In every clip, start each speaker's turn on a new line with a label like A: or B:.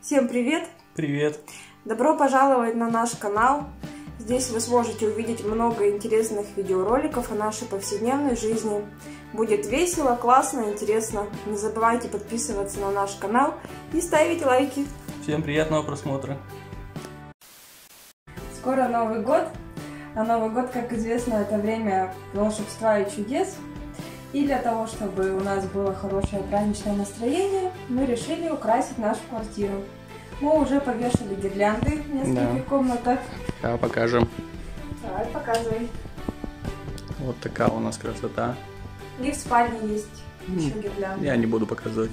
A: Всем привет!
B: Привет!
A: Добро пожаловать на наш канал. Здесь вы сможете увидеть много интересных видеороликов о нашей повседневной жизни. Будет весело, классно, интересно. Не забывайте подписываться на наш канал и ставить лайки.
B: Всем приятного просмотра!
A: Скоро Новый год, а Новый год, как известно, это время волшебства и чудес. И для того, чтобы у нас было хорошее праздничное настроение, мы решили украсить нашу квартиру. Мы уже повешали гирлянды в нескольких комнатах.
B: Да, покажем.
A: Давай, показывай.
B: Вот такая у нас красота.
A: И в спальне есть еще гирлянды.
B: Я не буду показывать.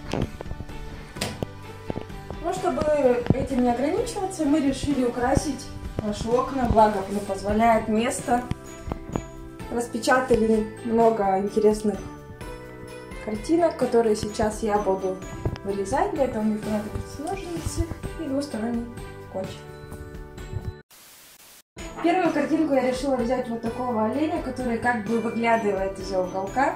A: Ну, чтобы этим не ограничиваться, мы решили украсить наши окна, благо позволяет место. Распечатали много интересных картинок, которые сейчас я буду вырезать. Для этого мне понадобятся ножницы и двусторонний скотч. Первую картинку я решила взять вот такого оленя, который как бы выглядывает из-за уголка.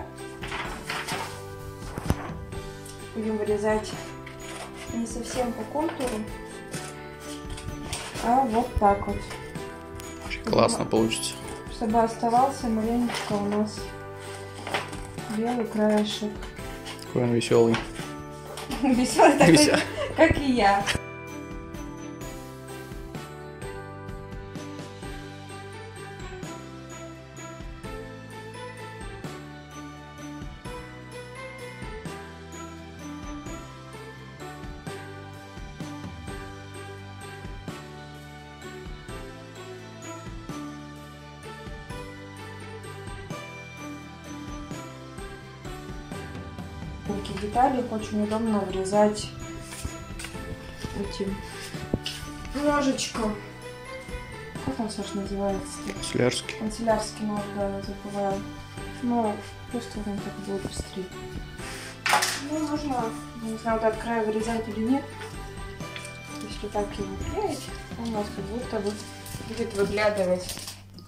A: Будем вырезать не совсем по контуру, а вот так вот.
B: Очень классно получится.
A: Чтобы оставался маленечко у нас белый краешек.
B: Какой он веселый.
A: Веселый такой, как и я. Детали их очень удобно вырезать этим ножичком. Как он, Саш, называется?
B: Канцелярский.
A: Канцелярский нож, да, я забываю. Но просто он так будет быстрее. Ну, можно, не знаю, вот от края вырезать или нет. Если так его клеить, он у нас как будто бы будет выглядывать.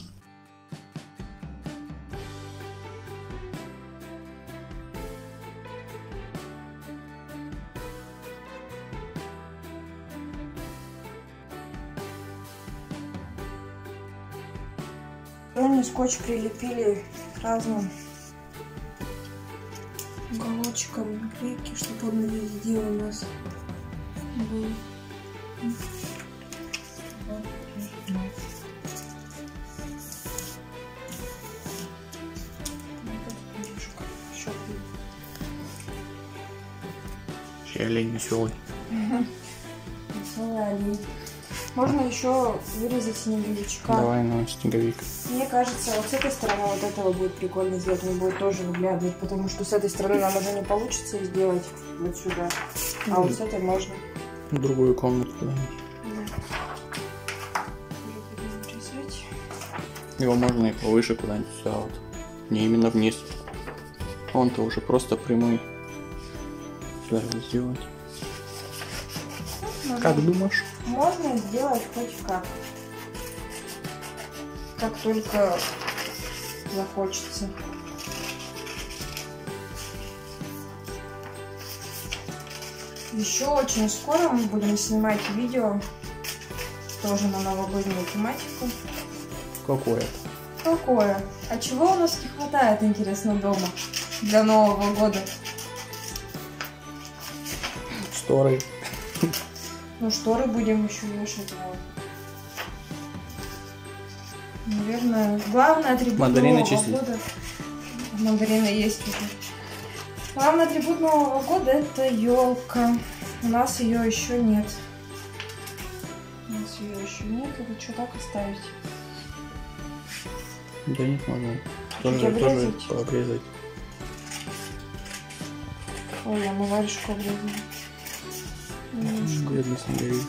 A: Скотч прилепили к разным уголочкам наклейки, чтобы он везде у нас был.
B: Вообще олень веселый.
A: Веселый олень. Можно еще вырезать снеговичка.
B: Давай на снеговик.
A: Мне кажется, вот с этой стороны вот этого будет прикольно сделать, он будет тоже выглядывать, потому что с этой стороны нам уже не получится сделать вот сюда, а вот с этой можно.
B: В другую комнату куда-нибудь. Его можно и повыше куда-нибудь сюда вот. Не именно вниз. Он-то уже просто прямой. Сюда его сделать. Как думаешь?
A: Можно сделать хоть как только захочется. Еще очень скоро мы будем снимать видео тоже на новогоднюю тематику.
B: Какое?
A: Какое? А чего у нас не хватает, интересно, дома для Нового года?
B: Шторы.
A: Ну, шторы будем еще вешать. Наверное, главный атрибут
B: мандарины
A: Нового года. Мандарины есть уже. Главный атрибут Нового года — это елка. У нас ее еще нет. Это что, так оставить?
B: Да нет, можно тоже пообрезать.
A: Ой, я варежку обрезала.
B: Бедный снеговик.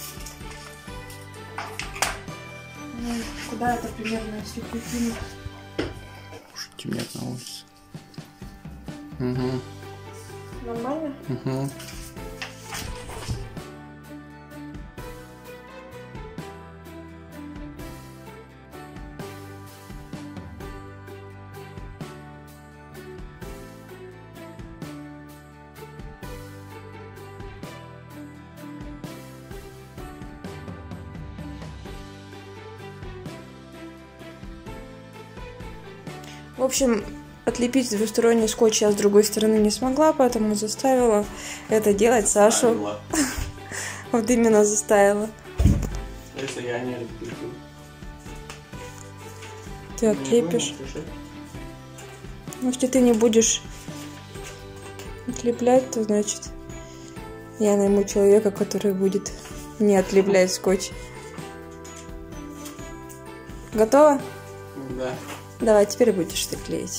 A: Ну, куда это примерно, если прикинуть?
B: Уж темнеет на улице. Угу.
A: Нормально?
B: Угу.
A: В общем, отлепить двусторонний скотч я с другой стороны не смогла, поэтому заставила это делать Сашу. Вот именно заставила.
B: Если я не отлеплю.
A: Ты отлепишь. Ну, если ты не будешь отлеплять, то значит я найму человека, который будет не отлеплять скотч. Готово?
B: Да.
A: Давай, теперь будешь ты клеить.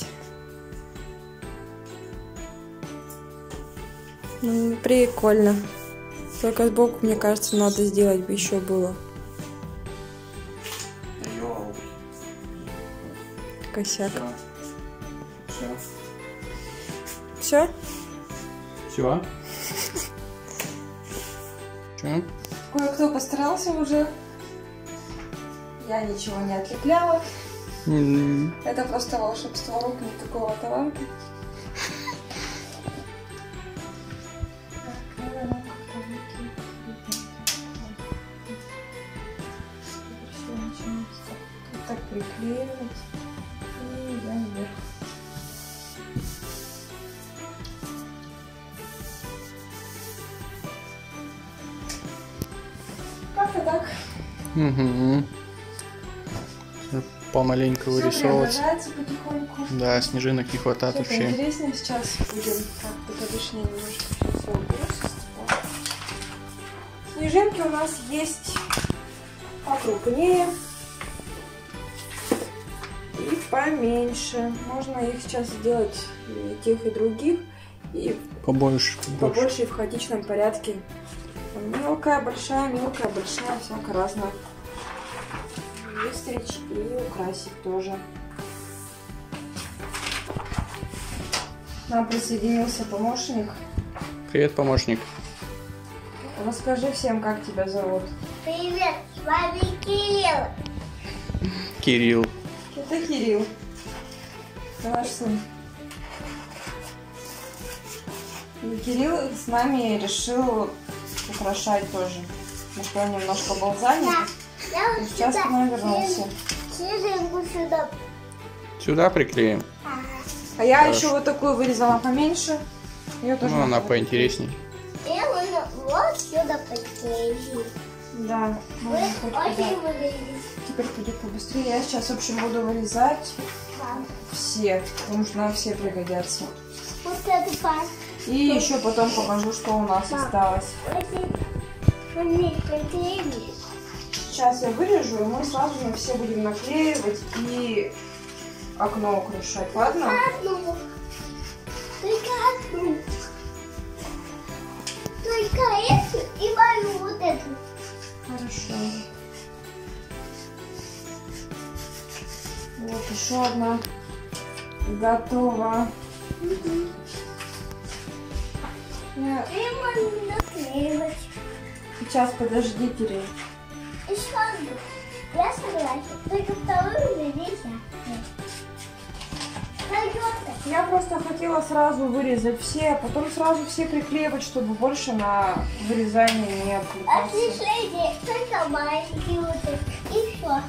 A: Прикольно. Только сбоку, мне кажется, надо сделать бы еще было. Косяк.
B: Все.
A: Все?
B: Все?
A: Кое-кто постарался уже. Я ничего не отлепляла. Это просто волшебство рук, никакого таланта. Так приклеивать. И я вверх. Как-то так.
B: Угу. Помаленьку вырисовывать.
A: Потихоньку.
B: Да, снежинок не хватает
A: Что-то
B: вообще.
A: интереснее сейчас будем. Так, лишнее немножко все уберу. Снежинки у нас есть покрупнее и поменьше. Можно их сейчас сделать и тех, и других. И
B: Побольше.
A: побольше и в хаотичном порядке. Мелкая, большая, всяко разная. Выстричь и украсить тоже. К нам присоединился помощник.
B: Привет, помощник.
A: Расскажи всем, как тебя зовут.
C: Привет, с вами Кирилл.
B: Кирилл.
A: Это Кирилл. Это наш сын. И Кирилл с нами решил украшать тоже. Потому что он немножко был занят.
C: Я
A: И сейчас к нам вернулся.
C: Снежинку сюда.
B: Сюда приклеим.
A: А я
B: Хорошо.
A: еще вот такую вырезала поменьше. Ее тоже
B: Ну, она
A: надо
B: поинтересней.
C: И вот сюда подклеили.
A: Да.
C: Вы
A: можно хоть
C: очень
A: туда.
C: выглядите.
A: Теперь будет побыстрее. Я сейчас, в общем, буду вырезать все, потому что нам все пригодятся.
C: Вот это пас.
A: И еще потом покажу, что у нас осталось.
C: Они приклеили.
A: Сейчас я вырежу, и мы сразу на все будем наклеивать и окно украшать, ладно?
C: Одну. Только одну. Только эту и мою вот эту.
A: Хорошо. Вот еще одна готова. Я-
C: И можно наклеивать.
A: Сейчас подожди, Кирилл.
C: Еще одну. Я согласен. Только вторую уже нельзя. Пойдет.
A: Я просто хотела сразу вырезать все, а потом сразу все приклеивать, чтобы больше на вырезание не отвлекаться.
C: Отличие, только маленький вот этот. И все.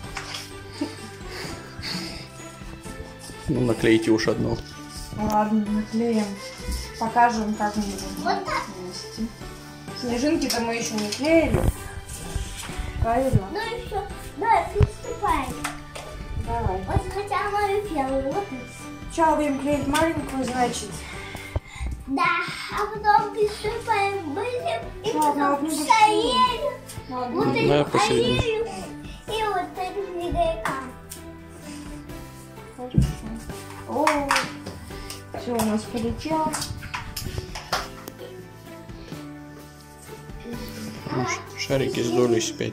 B: Ну, наклейте уж одну.
A: Ладно, наклеим. Покажем, как мы будем
C: Вот так.
A: вместе. Снежинки-то мы еще не клеили. Правильно?
C: Ну и все. Давай, приступаем.
A: Давай.
C: Вот хотя мою первую. Вот это.
A: Сначала будем клеить маленькую, значит.
C: Да, а потом приступаем. Будем и
A: Ладно,
C: потом
A: одну
C: шаелью.
A: Ладно.
C: Вот
B: Ну,
C: эту
B: я посередине.
C: аллею. И вот этим снеговикам.
A: Хорошо. О, все у нас полетело.
B: Шарики сдулись опять.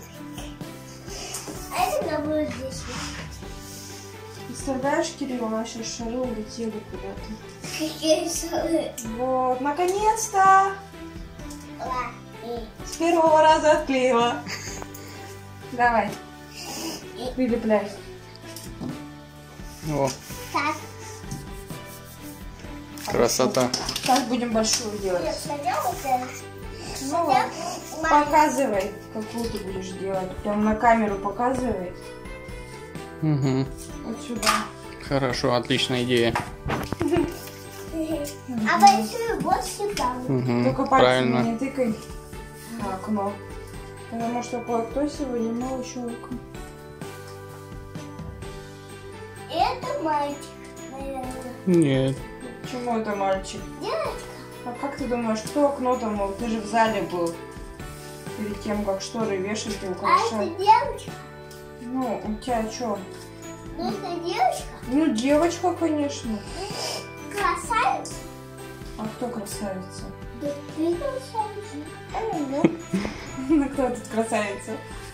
C: А это будет здесь.
A: Представляешь, Кирилл, наши шары улетели куда-то.
C: Какие шары.
A: Вот, наконец-то!
C: Ладно.
A: С первого раза отклеила. Давай. Прилепляй.
B: О,
C: Так.
B: красота.
A: Сейчас будем большую делать.
C: Я смотрела вот это.
A: Ну, вот. Показывай, какую ты будешь делать. Прям на камеру показывай.
B: Угу.
A: Вот сюда.
B: Хорошо, отличная идея.
C: А большую вот сюда.
B: Угу,
A: Только пальцами
B: правильно.
A: не тыкай на окно. Потому что кое-кто сегодня мыл щелком.
C: Это мальчик, наверное.
B: Нет.
A: Почему это мальчик?
C: Девочка.
A: А как ты думаешь, кто окно-то мыл? Ты же в зале был. Перед тем, как шторы вешать и
C: А
A: украшать.
C: это девочка?
A: Ну, у тебя что?
C: Ну это девочка?
A: Ну, девочка, конечно.
C: Красавица?
A: А кто красавица?
C: Да ты красавица.
A: Ну, кто тут красавица?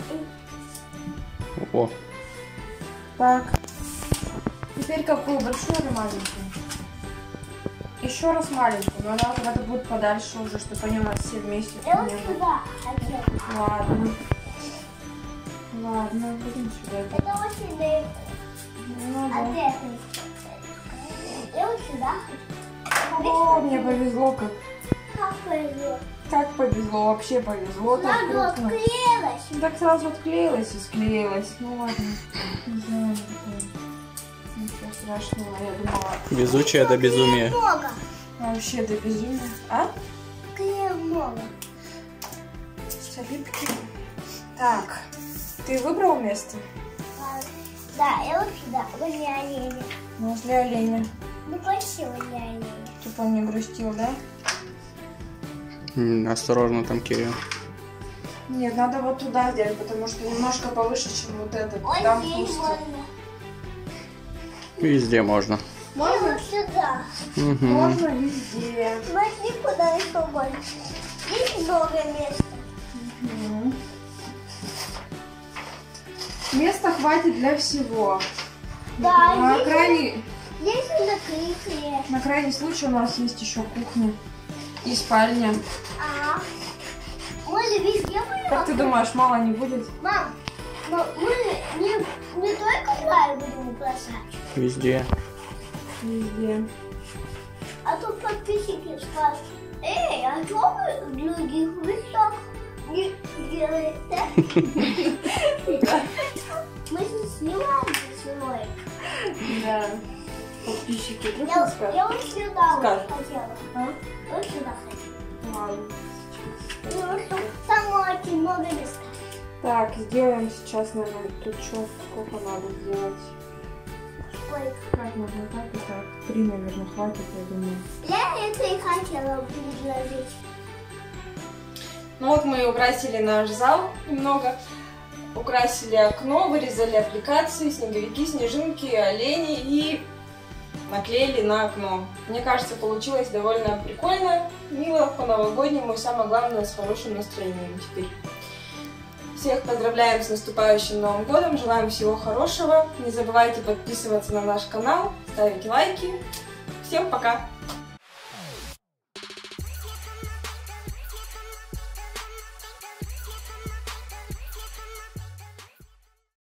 B: О,
A: Так. Теперь какую, большую или маленькую? Еще раз маленькую, но она куда-то будет подальше уже, чтобы они у нас все вместе.
C: Я вот
A: не были.
C: сюда хотела.
A: Ладно. Ладно, будем сюда.
C: Это очень далеко
A: Ну,
C: от
A: да.
C: этой. Я вот сюда хочу.
A: О, мне повезло как.
C: Как повезло.
A: Как повезло, вообще повезло. Так
C: Сразу
A: круто.
C: отклеилась.
A: Так сразу отклеилась и склеилась. Ну ладно. Не знаю, ничего страшного. Я думала,
B: везучая до безумия.
C: Много.
A: вообще до безумия. А?
C: Клея много.
A: Солипки. Так, ты выбрал место?
C: Да, я вот сюда, возле оленя.
A: Возле оленя.
C: Ну почти возле оленя.
A: Чтоб он не грустил, да?
B: Осторожно там, Кирилл.
A: Нет, надо вот туда сделать, потому что немножко повыше, чем вот этот.
C: Вот
A: Там
C: здесь
A: пусто.
C: можно.
B: Везде можно.
A: Можно?
C: Вот сюда.
B: Угу.
A: Можно везде.
C: Смотри, куда еще больше. Здесь много места.
A: Мгм. Места хватит для всего.
C: Да,
A: Здесь
C: закрытые.
A: на крайний случай у нас есть еще кухня и спальня.
C: А мы везде будем.
A: Как ты думаешь, мало не будет?
C: Мам, но мы не только край будем украшать,
B: Везде.
A: Везде.
C: а то подписчики скажут: эй, а что вы в других местах не делаете? Мы же снимаем свой.
A: Да. Подписчики вдруг не
C: Я
A: скажут.
C: вот сюда
A: Скажут.
C: вот хотела.
A: А?
C: Вот сюда хотела.
A: Ладно.
C: Потому что там очень много места.
A: Так, сделаем сейчас, наверное, тут что, сколько надо сделать?
C: Ой,
A: Как можно так и так? 3, наверное, хватит, я думаю.
C: я это и хотела предложить.
A: Ну вот мы украсили наш зал немного. Украсили окно, вырезали аппликации, снеговики, снежинки, олени и наклеили на окно. Мне кажется, получилось довольно прикольно, мило, по-новогоднему и самое главное, с хорошим настроением теперь. Всех поздравляем с наступающим Новым годом, желаем всего хорошего. Не забывайте подписываться на наш канал, ставить лайки. Всем пока!